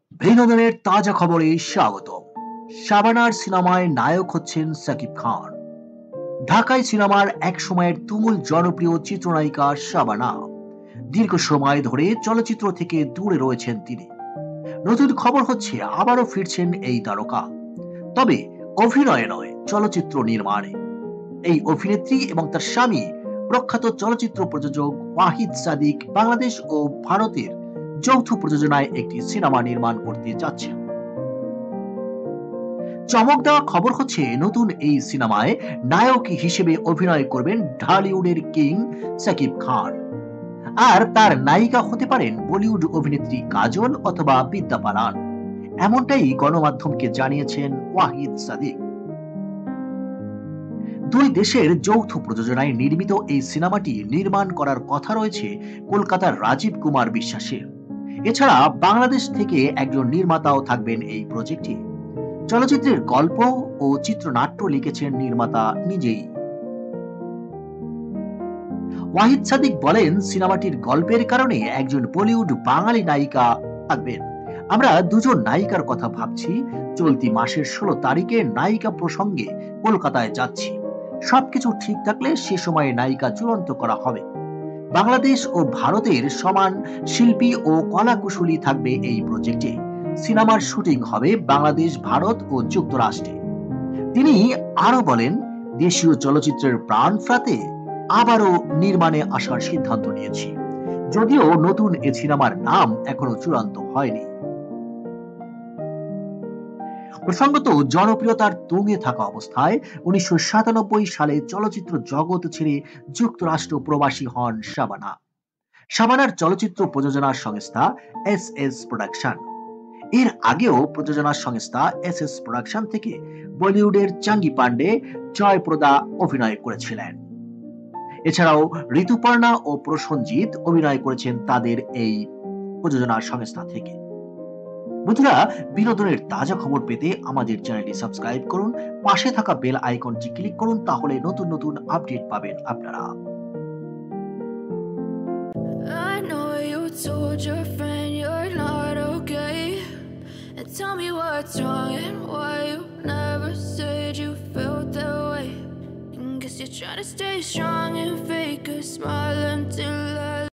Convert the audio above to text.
বিনোদনের তাজা খবরে স্বাগত। শাবানার সিনেমায় নায়ক হচ্ছেন শাকিব খান। ঢাকাই সিনেমার এক সময়ের তুমুল জনপ্রিয় চিত্রনায়িকা শাবানা দীর্ঘ সময় ধরে চলচ্চিত্র থেকে দূরে রয়েছেন তিনি। নতুন খবর হচ্ছে আবারও ফিরছেন এই তারকা, তবে অভিনয়ে নয়, চলচ্চিত্র নির্মাণে। এই অভিনেত্রী এবং তার স্বামী প্রখ্যাত চলচ্চিত্র প্রযোজক ওয়াহিদ সাদিক বাংলাদেশ ও ভারতের যৌথ প্রযোজনায় একটি সিনেমা নির্মাণ করতে যাচ্ছেন। চমক দেওয়া খবর হচ্ছে নতুন এই সিনেমায় নায়ক হিসেবে অভিনয় করবেন ঢালিউডের কিং শাকিব খান, আর তার নায়িকা হতে পারেন বলিউড অভিনেত্রী কাজল অথবা বিদ্যা বালান। এমনটাই গণমাধ্যমকে জানিয়েছেন ওয়াহিদ সাদিক। দুই দেশের যৌথ প্রযোজনায় নির্মিত এই সিনেমাটি নির্মাণ করার কথা রয়েছে কলকাতার রাজীব কুমার বিশ্বাসের। এছাড়া বাংলাদেশ থেকে একজন নির্মাতাও থাকবেন এই প্রজেক্টে। চলচ্চিত্রের গল্প ও চিত্রনাট্য লিখেছেন নির্মাতা নিজেই। ওয়াহিদ সাদিক বলেন, সিনেমাটির গল্পের কারণে একজন বলিউড বাঙালি নায়িকা থাকবেন। আমরা দুজন নায়িকার কথা ভাবছি। চলতি মাসের 16 তারিখে নায়িকা প্রসঙ্গে কলকাতায় যাচ্ছি। সবকিছু ঠিক থাকলে সে সময়ে নায়িকা চূড়ান্ত করা হবে। বাংলাদেশ ও ভারতের সমান শিল্পী ও কলাকুশলী থাকবে এই প্রজেক্টে। সিনেমার শুটিং হবে বাংলাদেশ, ভারত ও যুক্তরাষ্ট্রে। তিনি আরো বলেন, দেশীয় চলচ্চিত্রের প্রাণ ফ্রাতে আবারও নির্মাণে আসার সিদ্ধান্ত নিয়েছি, যদিও নতুন এ সিনেমার নাম এখনো চূড়ান্ত হয়নি। প্রসঙ্গত, জনপ্রিয়তার তুঙ্গে থাকা অবস্থায় 1997 সালে চলচ্চিত্র জগৎ ছেড়ে যুক্তরাষ্ট্র প্রবাসী হন শাবানা। শাবানার চলচ্চিত্র প্রযোজনা সংস্থা এস এস প্রোডাকশন। এর আগেও প্রযোজনা সংস্থা এস এস প্রোডাকশন থেকে বলিউডের চাঙ্গি পান্ডে, জয়প্রদা অভিনয় করেছিলেন। এছাড়াও ঋতুপর্ণা ও প্রসঞ্জিৎ অভিনয় করেছেন তাদের এই প্রযোজনা সংস্থা থেকে। বন্ধুরা, বিনোদনের তাজা খবর পেতে আমাদের চ্যানেলটি সাবস্ক্রাইব করুন, পাশে থাকা বেল আইকনটি ক্লিক করুন, তাহলে নতুন নতুন আপডেট পাবেন আপনারা। I know you told your friend you're not okay, and tell me what's wrong and why you never said you felt that way. And guess you're trying to stay strong and fake a smile until I